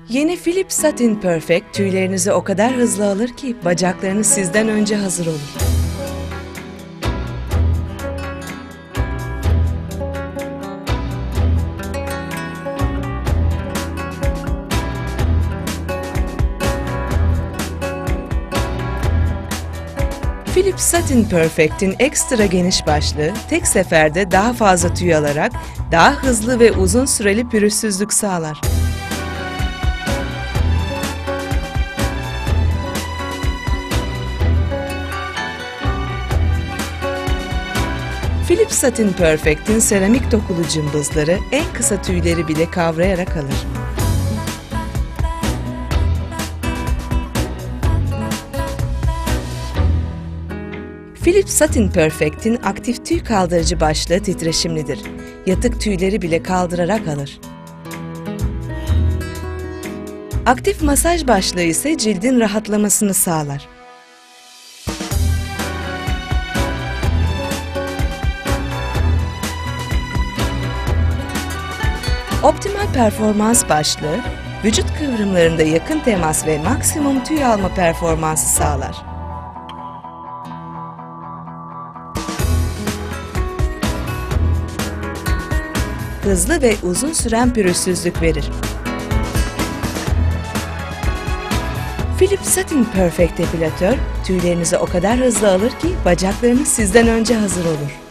Yeni Philips Satin Perfect tüylerinizi o kadar hızlı alır ki bacaklarınız sizden önce hazır olur. Philips Satin Perfect'in ekstra geniş başlığı tek seferde daha fazla tüy alarak daha hızlı ve uzun süreli pürüzsüzlük sağlar. Philips Satin Perfect'in seramik dokulu cımbızları en kısa tüyleri bile kavrayarak alır. Philips Satin Perfect'in aktif tüy kaldırıcı başlığı titreşimlidir. Yatık tüyleri bile kaldırarak alır. Aktif masaj başlığı ise cildin rahatlamasını sağlar. Optimal performans başlığı, vücut kıvrımlarında yakın temas ve maksimum tüy alma performansı sağlar. Hızlı ve uzun süren pürüzsüzlük verir. Philips Satin Perfect Epilatör, tüylerinizi o kadar hızlı alır ki bacaklarınız sizden önce hazır olur.